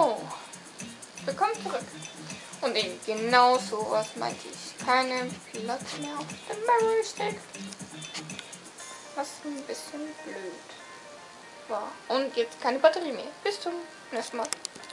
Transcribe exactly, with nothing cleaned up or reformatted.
So, willkommen zurück. Und eben genau so was meinte ich. Keine Platz mehr auf dem Memory Stick. Was ein bisschen blöd war. Und jetzt keine Batterie mehr. Bis zum nächsten Mal.